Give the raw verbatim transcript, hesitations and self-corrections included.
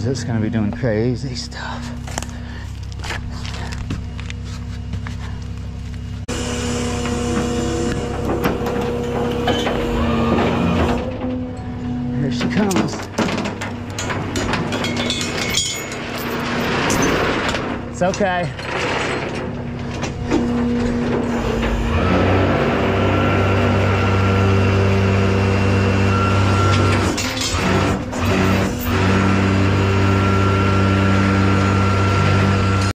because it's going to be doing crazy stuff. Here she comes. It's okay.